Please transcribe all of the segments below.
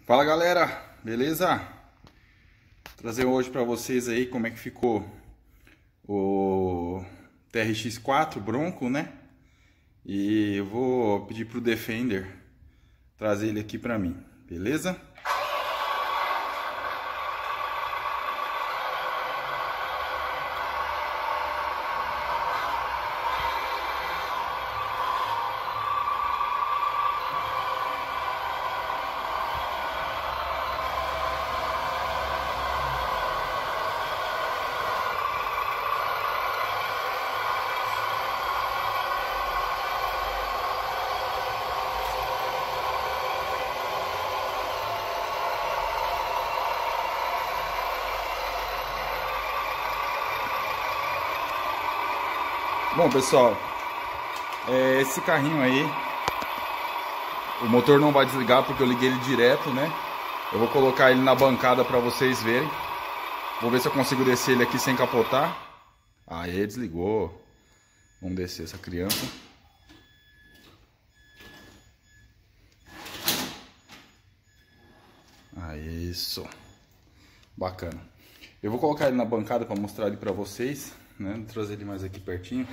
Fala galera, beleza? Vou trazer hoje para vocês aí como é que ficou o TRX4 Bronco, né? E eu vou pedir pro Defender trazer ele aqui para mim, beleza? Bom pessoal, esse carrinho aí, o motor não vai desligar porque eu liguei ele direto, né? Eu vou colocar ele na bancada para vocês verem. Vou ver se eu consigo descer ele aqui sem capotar. Aí desligou. Vamos descer essa criança. Aí, isso. Bacana. Eu vou colocar ele na bancada para mostrar ele para vocês, né? Vou trazer ele mais aqui pertinho.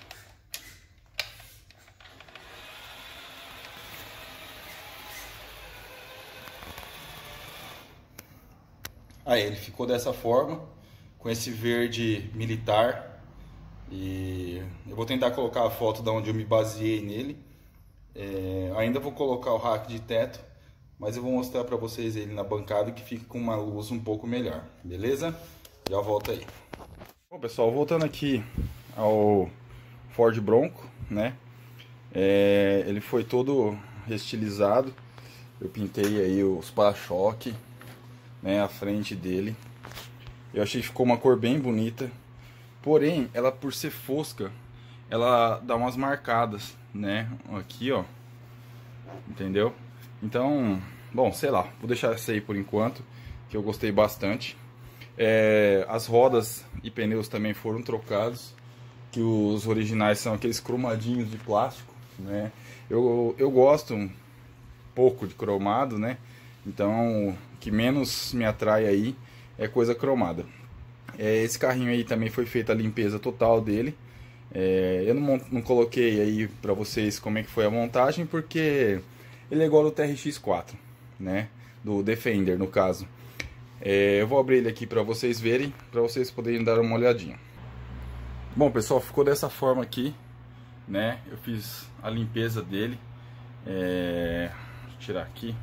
Aí ele ficou dessa forma, com esse verde militar. E eu vou tentar colocar a foto de onde eu me baseei nele. Ainda vou colocar o rack de teto, mas eu vou mostrar para vocês ele na bancada que fica com uma luz um pouco melhor, beleza? Já volto aí. Bom pessoal, voltando aqui ao Ford Bronco, né? Ele foi todo restilizado. Eu pintei aí os para-choque, né, a frente dele. Eu achei que ficou uma cor bem bonita. Porém, ela por ser fosca, ela dá umas marcadas, né? Aqui, ó. Entendeu? Então, bom, sei lá. Vou deixar essa aí por enquanto, que eu gostei bastante. As rodas e pneus também foram trocados, que os originais são aqueles cromadinhos de plástico, né? Eu gosto um pouco de cromado, né? Então, o que menos me atrai aí é coisa cromada. Esse carrinho aí também foi feita a limpeza total dele. Eu não coloquei aí pra vocês como é que foi a montagem, porque ele é igual ao TRX4, né? Do Defender, no caso. Eu vou abrir ele aqui pra vocês verem, pra vocês poderem dar uma olhadinha. Bom, pessoal, ficou dessa forma aqui, né? Eu fiz a limpeza dele. Deixa eu tirar aqui.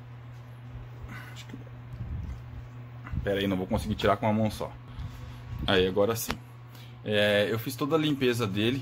Pera aí, não vou conseguir tirar com uma mão só. Aí, agora sim. Eu fiz toda a limpeza dele.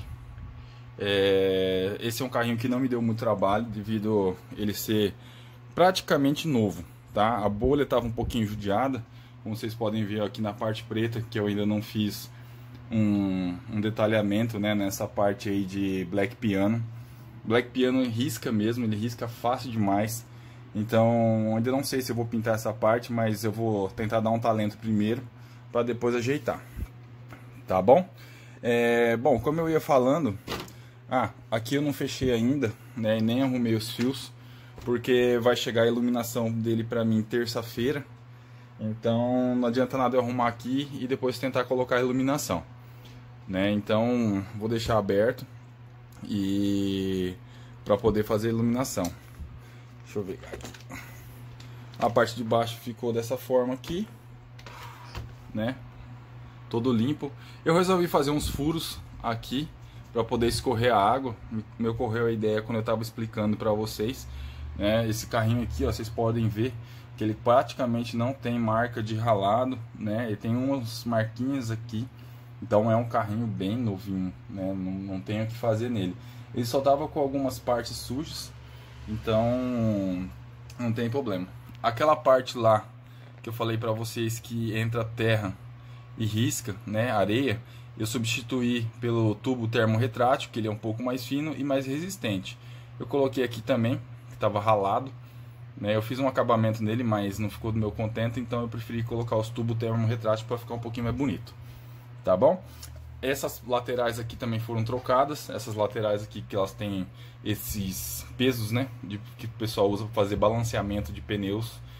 Esse é um carrinho que não me deu muito trabalho, devido ele ser praticamente novo, tá? A bolha estava um pouquinho judiada, como vocês podem ver aqui na parte preta, que eu ainda não fiz um detalhamento, né, nessa parte aí de Black Piano. Black Piano risca mesmo, ele risca fácil demais. Então, ainda não sei se eu vou pintar essa parte, mas eu vou tentar dar um talento primeiro, para depois ajeitar. Tá bom? Bom, como eu ia falando, aqui eu não fechei ainda, né, e nem arrumei os fios, porque vai chegar a iluminação dele para mim terça-feira. Então, não adianta nada eu arrumar aqui e depois tentar colocar a iluminação, né? Então, vou deixar aberto e para poder fazer a iluminação. Deixa eu ver aqui. A parte de baixo ficou dessa forma aqui, né? Todo limpo. Eu resolvi fazer uns furos aqui para poder escorrer a água. Me ocorreu a ideia quando eu estava explicando para vocês, né? Esse carrinho aqui, ó, vocês podem ver que ele praticamente não tem marca de ralado, né? Ele tem umas marquinhas aqui. Então é um carrinho bem novinho, né? Não tem o que fazer nele. Ele só tava com algumas partes sujas, então não tem problema. Aquela parte lá que eu falei para vocês que entra terra e risca, né, areia, eu substituí pelo tubo termorretrátil, que ele é um pouco mais fino e mais resistente. Eu coloquei aqui também, que estava ralado, né? Eu fiz um acabamento nele, mas não ficou do meu contento, então eu preferi colocar os tubos termorretrátil para ficar um pouquinho mais bonito. Tá bom? Essas laterais aqui também foram trocadas. Essas laterais aqui que elas têm esses pesos, né, que o pessoal usa para fazer balanceamento de pneus.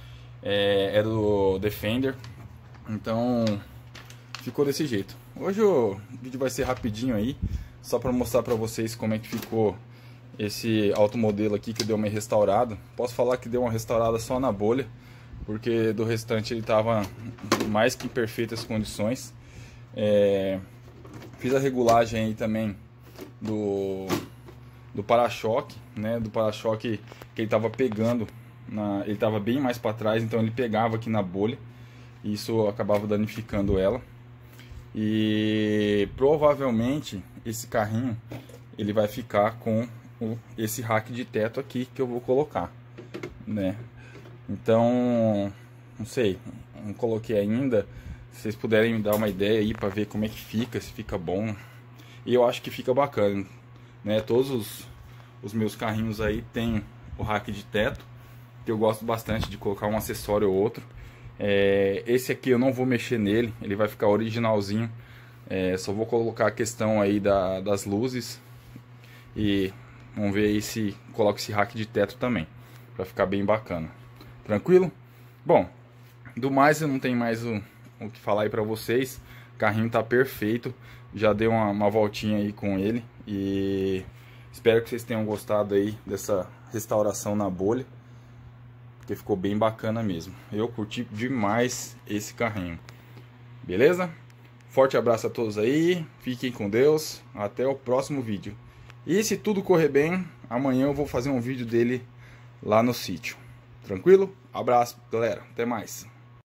é do Defender. Então ficou desse jeito. Hoje o vídeo vai ser rapidinho aí, só para mostrar para vocês como é que ficou esse automodelo aqui que deu uma restaurada. Posso falar que deu uma restaurada só na bolha, porque do restante ele estava mais que em perfeitas condições. Fiz a regulagem aí também do para-choque, né? Do para-choque que ele estava pegando, ele estava bem mais para trás, então ele pegava aqui na bolha. E isso acabava danificando ela. E provavelmente esse carrinho ele vai ficar com esse rack de teto aqui que eu vou colocar, né? Então, não sei, não coloquei ainda. Se vocês puderem me dar uma ideia aí para ver como é que fica, se fica bom. E eu acho que fica bacana, né? Todos os meus carrinhos aí tem o rack de teto, que eu gosto bastante de colocar um acessório ou outro. Esse aqui eu não vou mexer nele, ele vai ficar originalzinho. Só vou colocar a questão aí das luzes. E vamos ver aí se coloco esse rack de teto também, para ficar bem bacana. Tranquilo? Bom, do mais eu não tenho mais o que falar aí pra vocês. O carrinho tá perfeito. Já dei uma voltinha aí com ele. E espero que vocês tenham gostado aí dessa restauração na bolha, porque ficou bem bacana mesmo. Eu curti demais esse carrinho. Beleza? Forte abraço a todos aí. Fiquem com Deus. Até o próximo vídeo. E se tudo correr bem, amanhã eu vou fazer um vídeo dele lá no sítio. Tranquilo? Abraço, galera. Até mais.